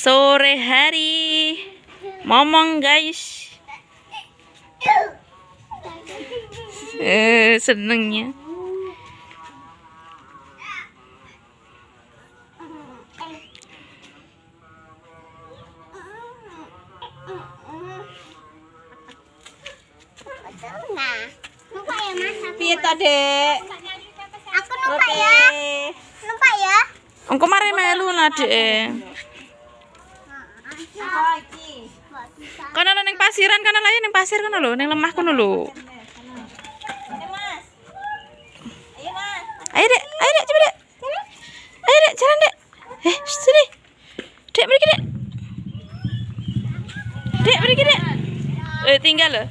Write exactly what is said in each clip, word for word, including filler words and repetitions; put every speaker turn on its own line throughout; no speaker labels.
Sore hari momong guys. Eh, senengnya.
Numpak ya Mas.
Piye ta, Dek?
Aku numpak ya. Numpak ya.
Engko mari melu lah, Dek. Kono ning pasiran kono layu ning pasir kono lho, ning lemah kono lho. Ayo, Dek. Ayo, Dek, coba, Dek. Ayo, Dek, jalan, Dek. Eh, sini. Dek, mriki, Dek. Dek, mriki, Dek. Eh, tinggal lho.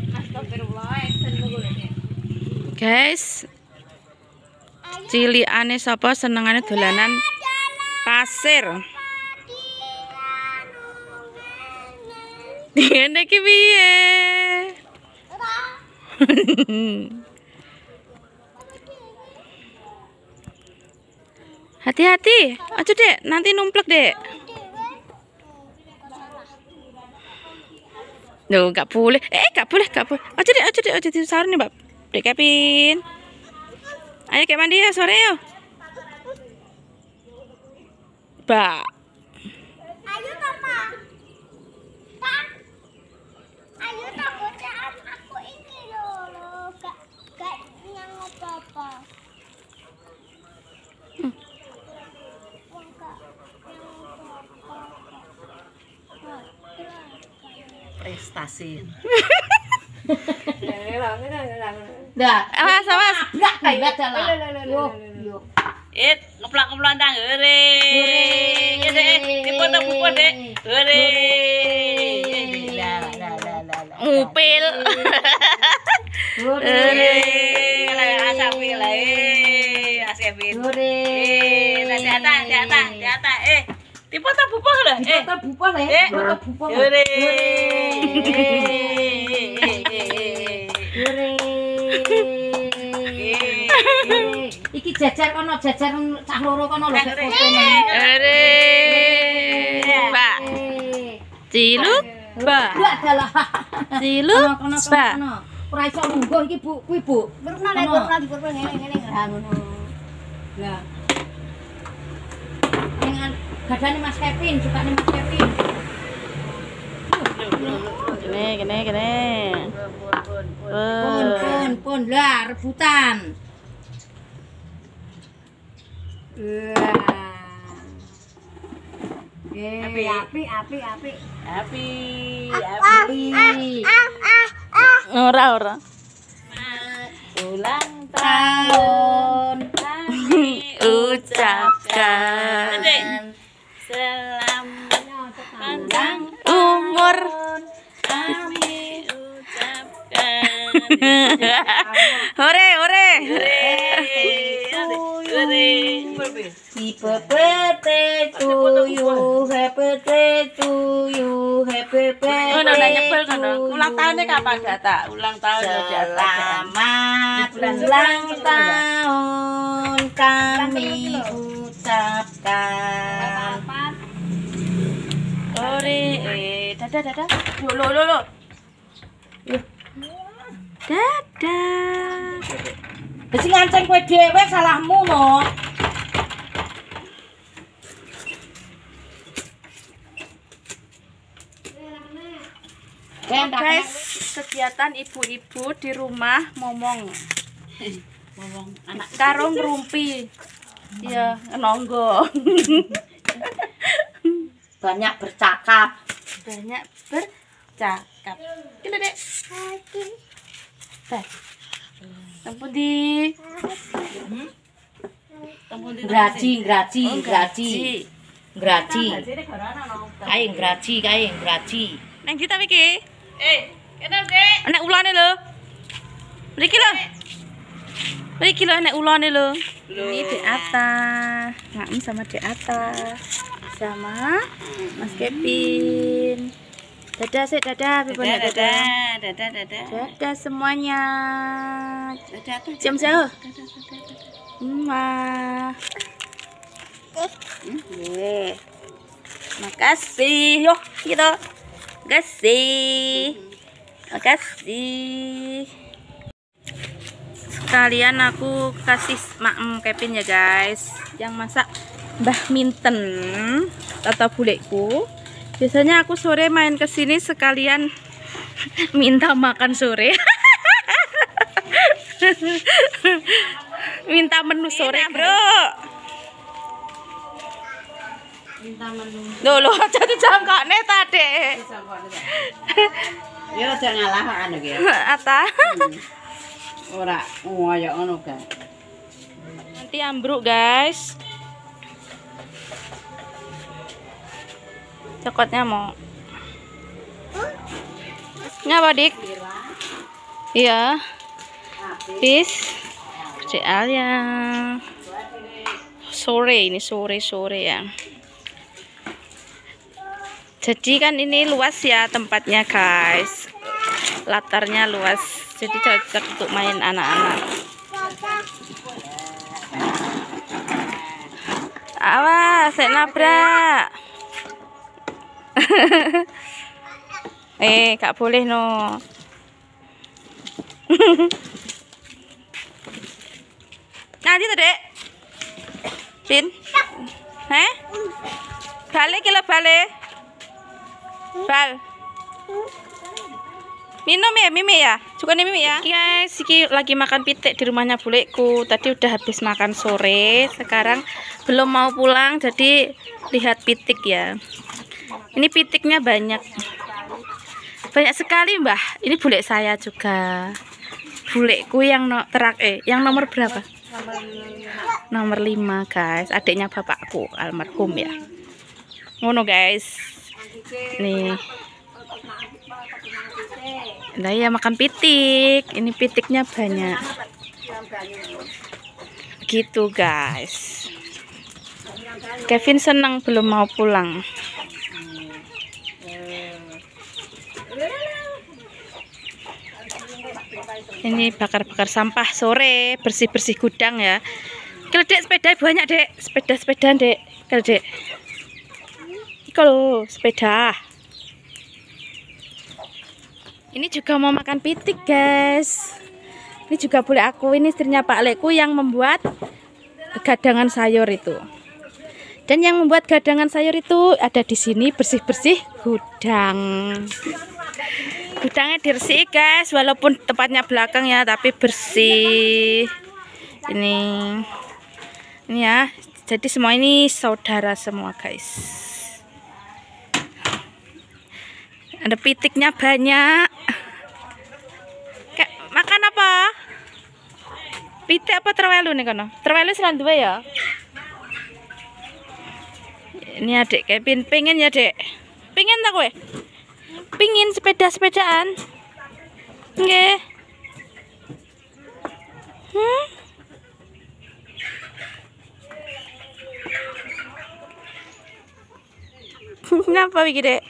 Guys, cilikane sapa senengane dolanan pasir. Ngene iki piye? Hati-hati, aja Dek, nanti numplek Dek. Loh, gak boleh. Eh, gak boleh, gak boleh. Aja Dek, aja Dek, aja disar nih, Mbak. Dek Kevin. Ayo kayak mandi ya sore yo. Mbak.
Ayo Papa. Pak. Ayo tak bocaan aku ini loh. Gak gak nyang apa-apa.
Hmm.
Prestasi.
Dah, awas awas.
Enggak kayak lah. Yo, yo.
Eh, ngeplak-ngeplak ndang hore. Hore. Ya Dek, dipoto-foto Dek. Hore.
La la la la.
Ngupil.
Hore.
Asapi lah eh. Asepin.
Hore.
Eh, di atas, di atas, di atas. Eh, dipoto-foto lah. Eh,
Kita bupa lah
Eh,
ya. Kita bupa.
hore.
Hore. Iki jajar kono, jajar cah loro kono lho.
Hore. Mbak. Ciluk, Mbak.
Enggak adalah.
Ciluk,
Kono kono
Mbak.
kono. Ora iso lungguh iki Bu, kuwi Bu.
Berpernah lek berpernah diberpernah ngene-ngene.
Ha ngono. Lah. Dengan gadane Mas Kevin, sukane Mas Kevin.
Gini, gini, gini.
Pun pun pun lah rebutan. Wah. Eh,
Api.
api api api.
Api,
Api.
Ah ah ah.
Ora, ora. Ulang tahun kami ucapkan selamat panjang umur kami ucapkan. Hore, hore.
Happy birthday to you, happy birthday to you, happy birthday.
Oh, nona nyebel kono. Ulang tahunnya kapan data? Ulang tahun di atas.
Selamat ulang tahun kami ucapkan.
Hore, eh, dadah, dadah. Lo, lo, lo, lo. Dadah.
Wis nganceng kowe dhewe salahmu no.
Guys, kegiatan ibu-ibu di rumah momong.
Ngomong anak
Karo ngrumpi. Iya, nonggo.
banyak bercakap.
Banyak bercakap. Kira Dek. Teh. Tempun di. Tempun di.
Graji, graji,
Oh,
graji. Graji. Kae graji, kae graji.
Neng kita iki. Eh, kenal Dek? Anak ulane lho. Mriki lho. Mriki lho anak ulane lho. Ini di atas. Ngam sama di atas. Sama Mas Kevin. Dadah sih, dadah, dadah, dadah, dadah, dadah, dadah semuanya. Dadah, jam jauh. Wah. Eh, Makasih. Yo, gitu. Makasih. Makasih. Sekalian aku kasih maem Kevin ya guys. Yang masak Mbah Minten atau bulekku. Biasanya aku sore main ke sini sekalian minta makan sore. Minta menu sore, Bro.
Minta menu.
Loh, loh, jadi jangkane tadi.
Ya aja ngalah anu ki.
Ata.
Ora ngoyo ngono kan.
Nanti ambruk, guys. Cokotnya mau. Ngapa, Dik? Iya. Bis. Soal ya. Sore ini sore-sore ya. Jadi kan ini luas ya tempatnya, guys. Latarnya luas. Jadi cocok untuk main anak-anak. Awas, saya nabrak. Eh, gak boleh no. Nanti tuh, Dek. Pin. Heh? Balik kilo balik. Bal. Minum ya, Mimi ya. Cukup nih Mimi ya. Guys, iki lagi makan pitik di rumahnya bulekku. Tadi udah habis makan sore, sekarang belum mau pulang, jadi lihat pitik ya. Ini pitiknya banyak. Banyak sekali, Mbah. Ini bulek saya juga. Bulekku yang no, terak eh yang nomor berapa? Nomor lima, guys. Adiknya bapakku, almarhum ya. Ngono, guys. Nih. Nah ya makan pitik. Ini pitiknya banyak. Gitu, guys. Kevin senang belum mau pulang. Ini bakar-bakar sampah sore, bersih-bersih gudang ya. Kalau Dek sepeda banyak, Dek. Sepeda-sepeda, Dek. Kalau Dek. Kalau sepeda. Ini juga mau makan pitik, guys. Ini juga boleh aku. Ini istrinya Pak Lekku yang membuat gadangan sayur itu. Dan yang membuat gadangan sayur itu ada di sini, bersih-bersih gudang. Gudangnya dibersih, guys, walaupun tempatnya belakang ya, tapi bersih. Ini, ini ya. Jadi semua ini saudara semua, guys. Ada pitiknya banyak. Kayak makan apa? Pitik apa terwelu nih kono? Terwelu selan dua ya. Ini adik Kevin pengen ya, Dek. Pengen tak kowe? Pingin sepeda-sepedaan. Nggih. Hmm? Kenapa iki, Dek?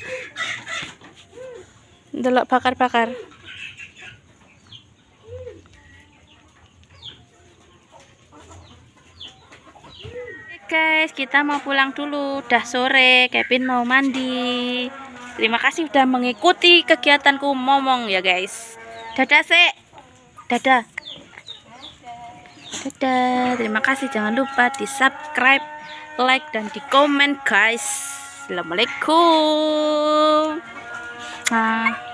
Delok bakar-bakar. Guys, kita mau pulang dulu. Udah sore, Kevin mau mandi. Terima kasih sudah mengikuti kegiatanku momong ya, guys. Dadah, Sek. Dadah. Dadah. Terima kasih. Jangan lupa di-subscribe, like, dan di-komen, guys. Assalamualaikum. Nah.